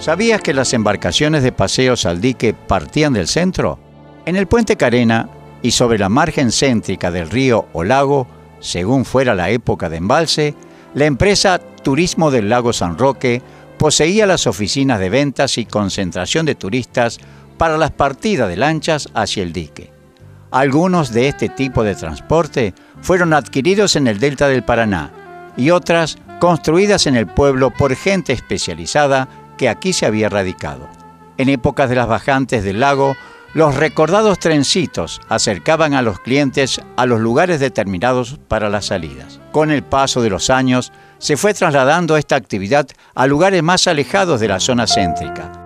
¿Sabías que las embarcaciones de paseos al dique partían del centro? En el puente Carena y sobre la margen céntrica del río o lago, según fuera la época de embalse, la empresa Turismo del Lago San Roque poseía las oficinas de ventas y concentración de turistas para las partidas de lanchas hacia el dique. Algunos de este tipo de transporte fueron adquiridos en el delta del Paraná y otras construidas en el pueblo por gente especializada que aquí se había radicado. En épocas de las bajantes del lago, los recordados trencitos acercaban a los clientes a los lugares determinados para las salidas. Con el paso de los años, se fue trasladando esta actividad a lugares más alejados de la zona céntrica,